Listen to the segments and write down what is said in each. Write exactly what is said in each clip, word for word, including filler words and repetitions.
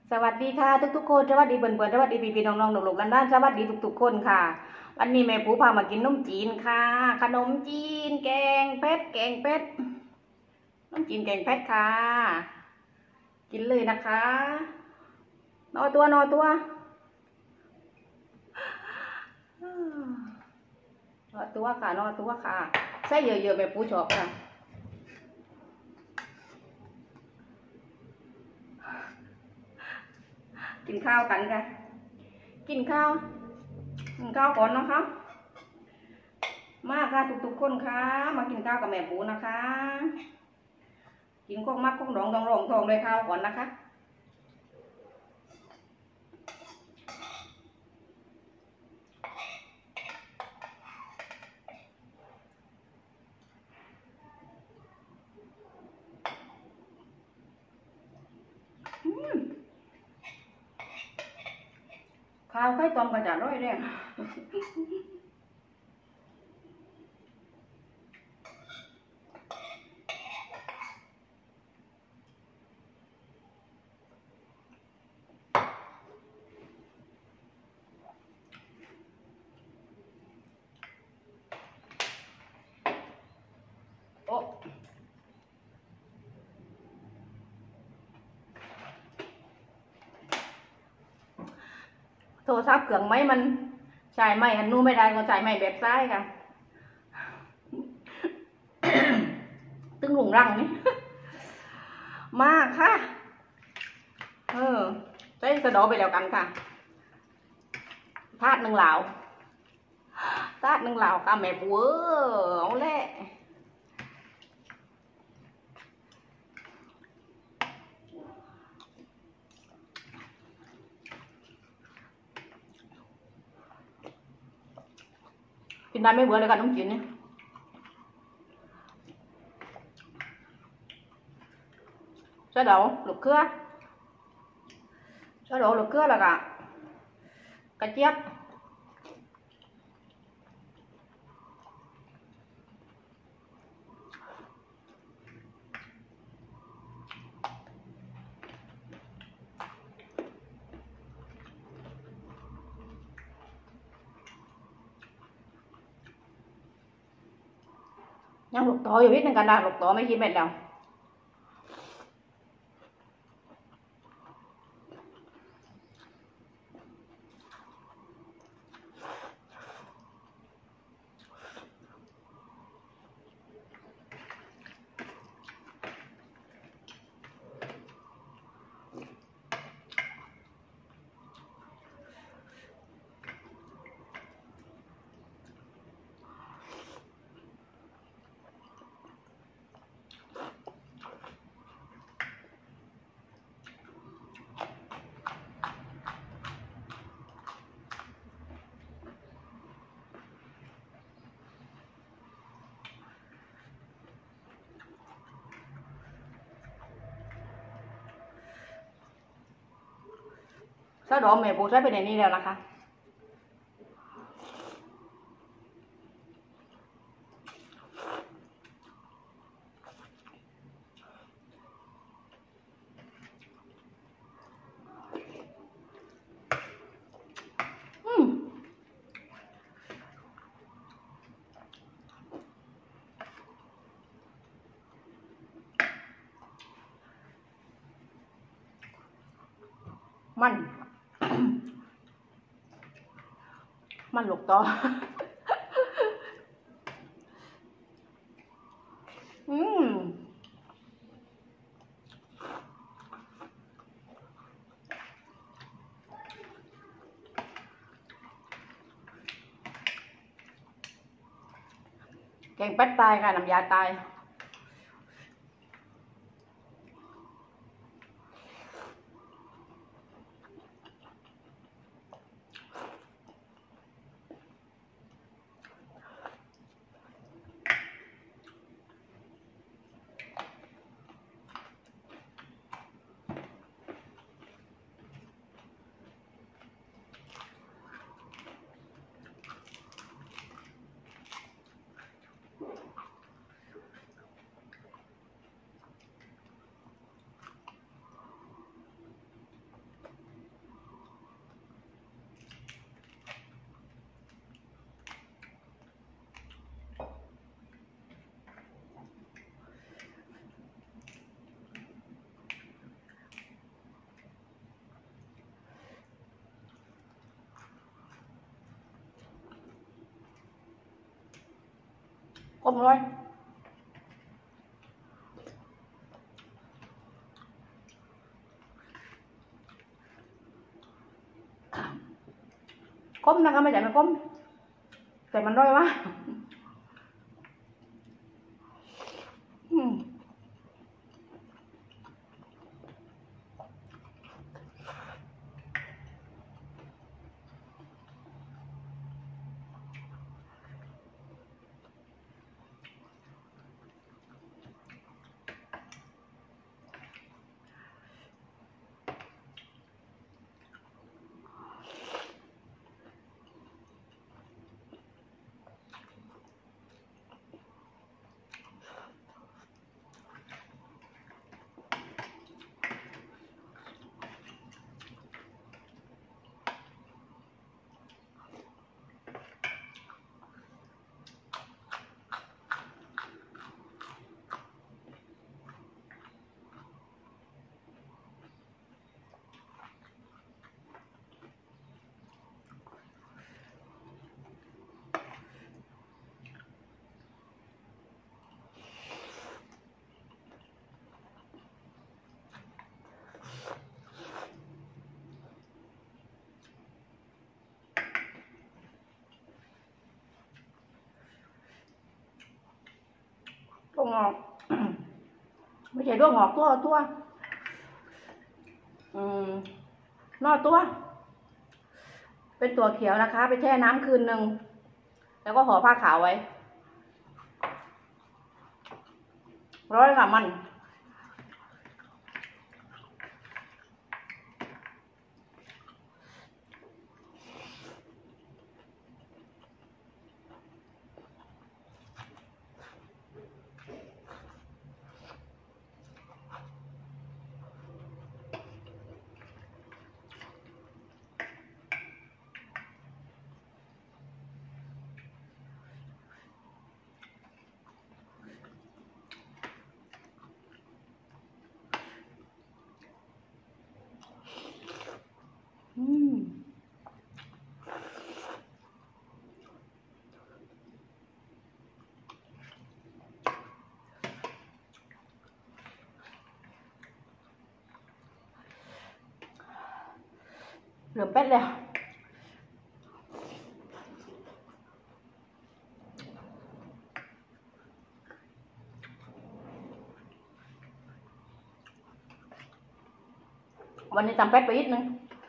สวัสดีค่ะทุกๆคนสวัสดีเพื่อนๆสวัสดีพี่ๆน้องๆหนุ่มๆด้านๆสวัสดีทุกๆคนค่ะวันนี้แม่ปูพามากินขนมจีนค่ะขนมจีนแกงเผ็ดแกงเผ็ดขนมจีนแกงเผ็ดค่ะกินเลยนะคะนอตัวนอตัวนอตัวค่ะนอตัวค่ะใส่เยอะๆแม่ปูชอบค่ะกินข้าวกันค่ะกินข้าวกินข้าวก่อนนะคะมาค่ะทุกๆคนค่ะมากินข้าวกับแม่ปูนะคะกินข้าวมักข้าวหนองต้องรองทองเลยข้าวก่อนนะคะข้าวไข่ต้มก็จะอร่อยเลยโอ้โทรศัพท์เครื่องไม้มันใช้ไม้อันนู้นไม่ได้ก็ใช้ไม้แบบซ้ายค่ะตึงหลงรังนี่มากค่ะเออใส่กระโดดไปแล้วกันค่ะพาดหนึ่งเหลาพาดหนึ่งเหลาค่ะแม่ปัวเอาแหละกินได้ไม่เบื่อเลยกันน้องจีนเนี่ยใส่ดอกลูกเกลือใส่ดอกลูกเกลือแล้วก็กระเจี๊ยบยังลูกต่ออยู่นิดนึงกันนะลูกต่อไม่กินเม็ดแล้วใส่ดอกแม่ปูใส่ไปในนี้แล้วนะคะมันมันลูกต่ออืมแกงเป็ดตายค่ะน้ำยาตายก้มเลยก้มนะคะไม่ใช่ไม่ก้มแต่มันร้อยวะอืมตัวงอกไม่ใช่ตัวงอกตัวตัวอืมนอตัวเป็นตัวเขียวนะคะไปแช่น้ำคืนหนึ่งแล้วก็ห่อผ้าขาวไว้ร้อยค่ะมันอืมเหลือเป็ดเลยวันนี้ทำเป็ดไปนิดนึง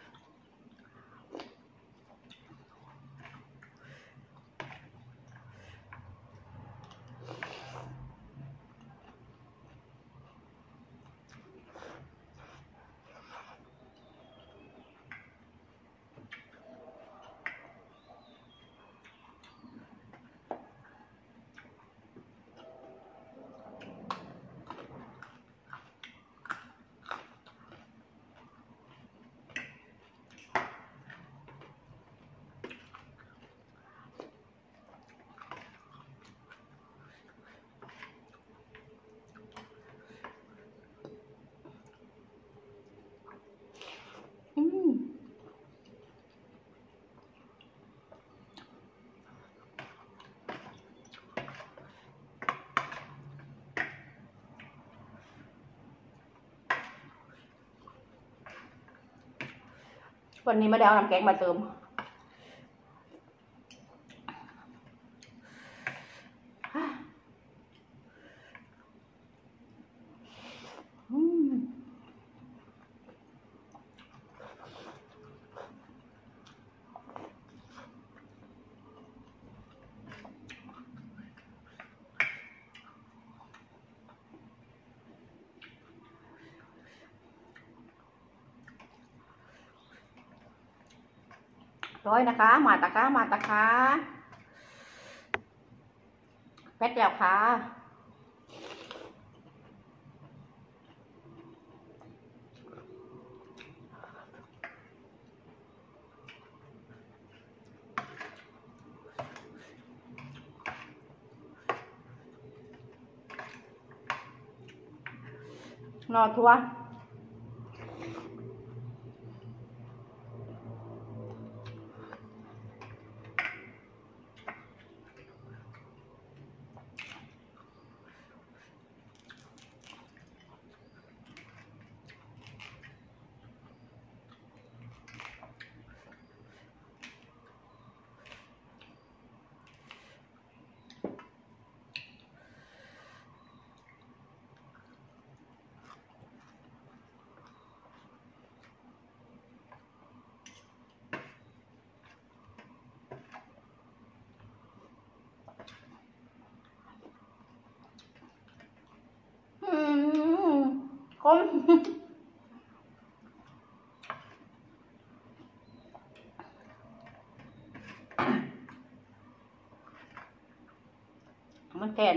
อืมวันนี้ไม่ได้เอาน้ำแกงมาเติมอืมร้อยนะคะมาตะก้ามาตะคะเป็ดแล้วค่ะนอทัวคมมันแกน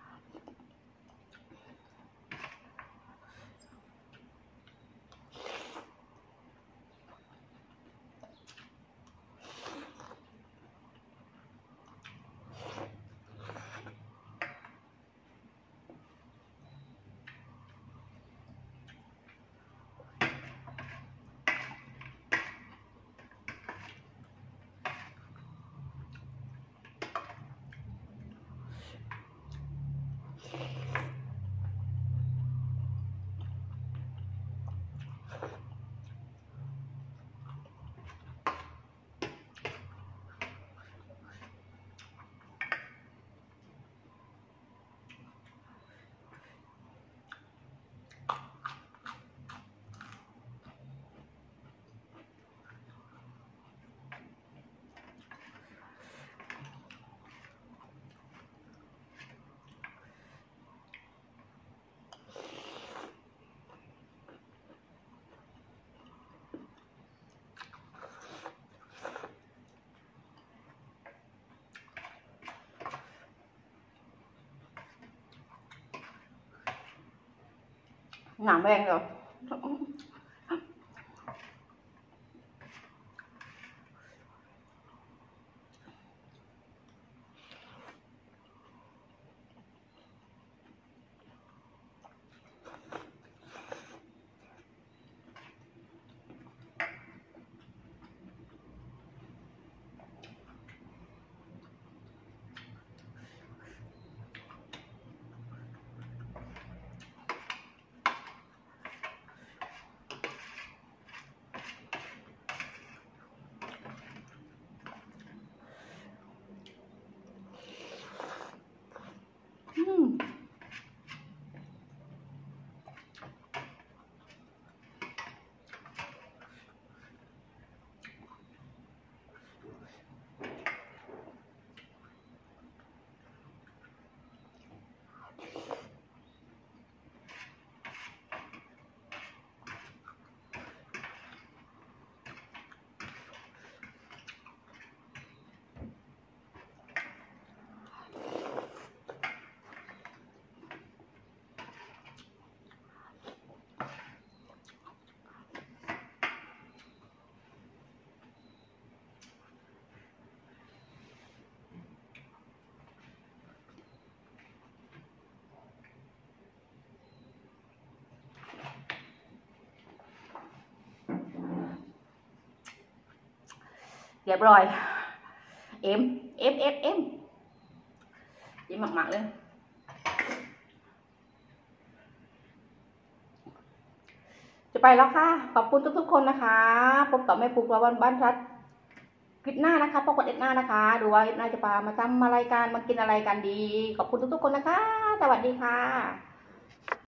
หนามแรงเหรอเรียบร้อยเอ็มเอ็มเอ็มเอ็มยิ้มหมักๆเลยจะไปแล้วค่ะขอบคุณทุกๆคนนะคะพบกับแม่ปุ๊กวันบ้านทัดคลิปหน้านะคะพบกันเอ็ดหน้านะคะดูว่าเอ็ดหน้าจะพามาทำอะไรกันมากินอะไรกันดีขอบคุณทุกๆคนนะคะสวัสดีค่ะ